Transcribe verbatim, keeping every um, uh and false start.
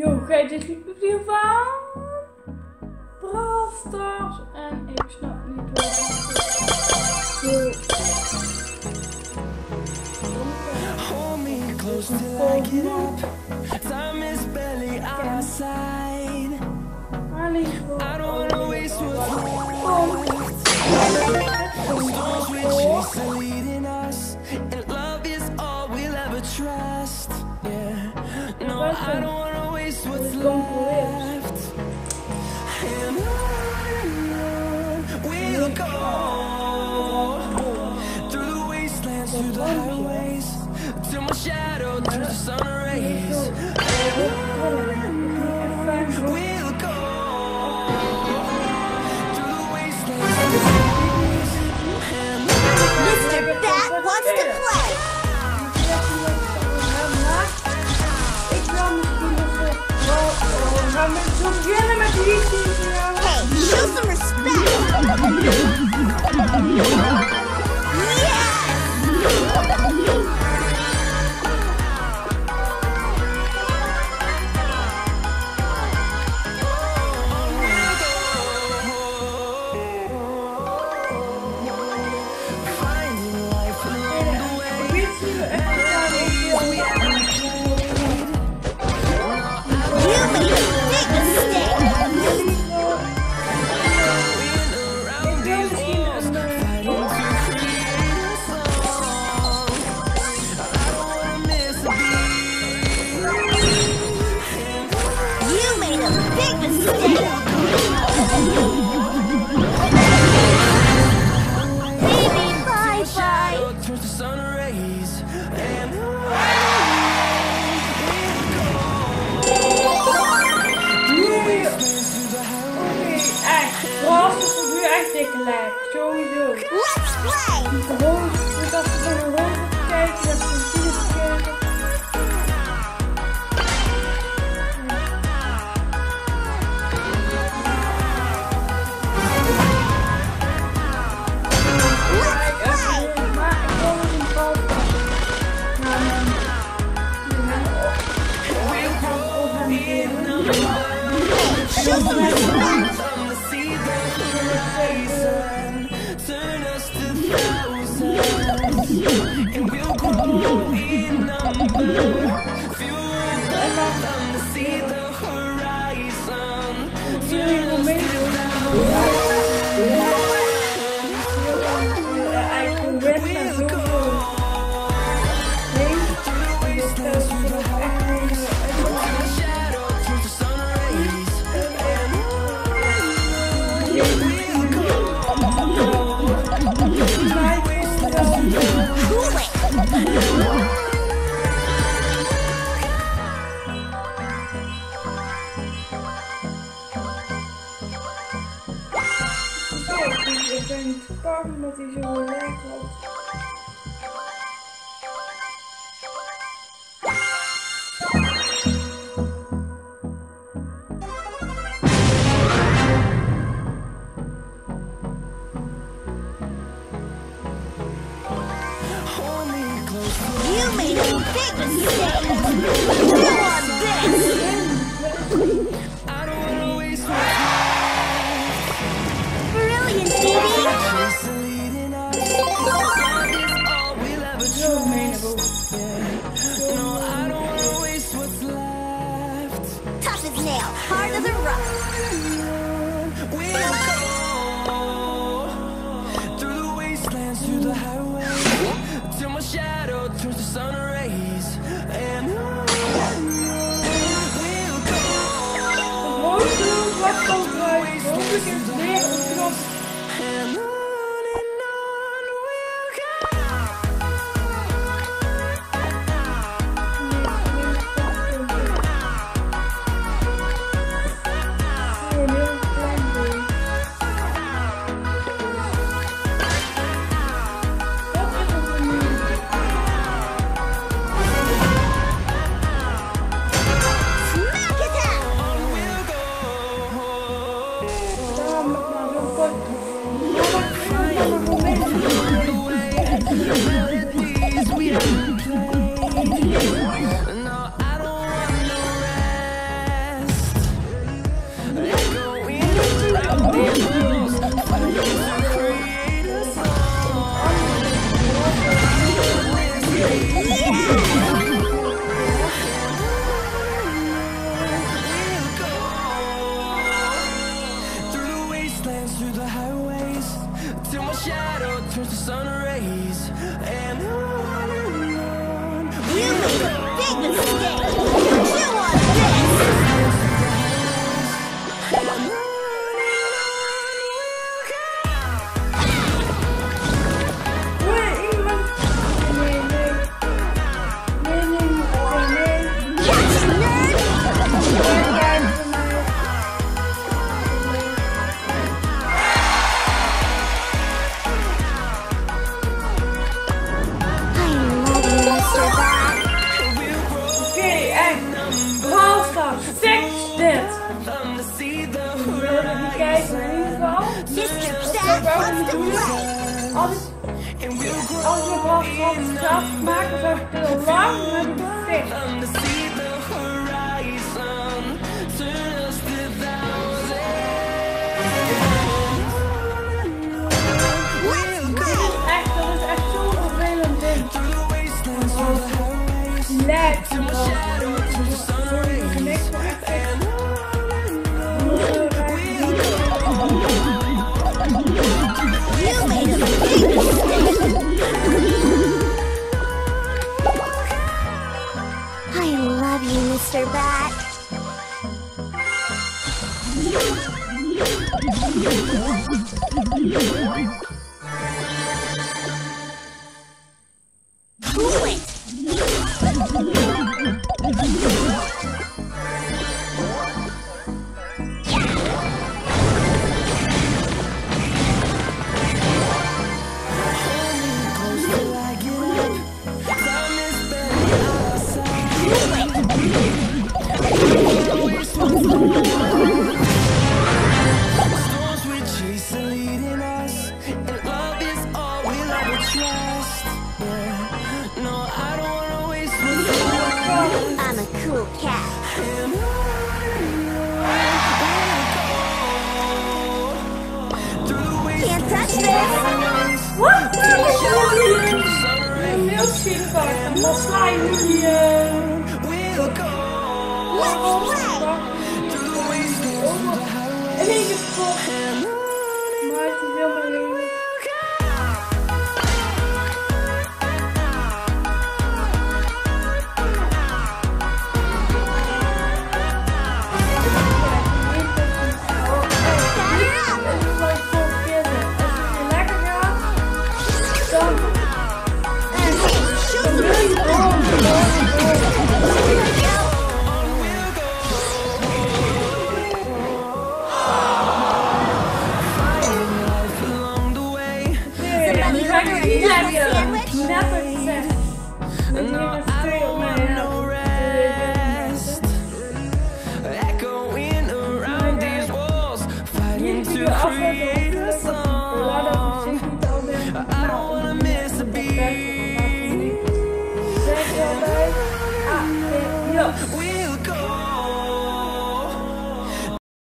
Yo, gij dit niet beviel van Brawl Stars en ik snap niet wat het Hold me close till I get up. Time is barely on our side. I don't wanna waste what's left. Storms we chase are leading us, and love is all we'll ever trust. Yeah, no, I don't wanna waste what's left. And on we'll go through the wastelands, through the highways, till my shadow turns to sun rays. We'll go through the wastelands. Mister Bat wants to play. Hey, show some respect. Sowieso. Gewoon, ik had er een rond gekeken, dat is een video gekeken. Maar ik wil het in pauze. Turn us to thousands, and we'll grow in number. Fueled them to see the horizon. Turn us to thousands, we'll go through the wastelands, through the highways, till the shadow turns to sun rays. We'll go. Ik ben niet gepakt omdat hij zo lekker had. You made a big mistake. You want this? I don't wanna waste my Brilliant, baby. chase leading us. Love is all we'll ever trust. No, I don't wanna waste what's left. Tough as nail, hard as a rock. We'll go through the wastelands, through the highways, till my shadow turns to sun rays. And on we'll go. Wat them to see the We willen niet kijken, maar in ieder geval. Mister Dat Sad is ook wants niet to doen. play. Als ik, and we'll als ik grow nog wat zelf maak, dan is het heel lang, dan heb ik het fix. them to see the horizon. Turn us to thousands. We'll go Echt, dat is echt zo'n vervelend ding. through the wastelands, through the highways. Lijkt From me the wel. shadow to the sun Sorry, ik rays. niks van echt echt. And You made a big mistake. I love you, Mister Bat. Quit. storms we chase are leading us, and love is all we'll ever trust. Yeah. No, I don't wanna waste what's left. I'm a cool cat. And on through the wastelands, Can't touch this. Wat? Een milkshake en dan sla je die... we'll go Let's play. through the wastelands, through the highways. En één keer kapot. And on Maar het is helemaal lelijk. along the way. No, I don't want no rest. Echoing around these walls, fighting to create a song.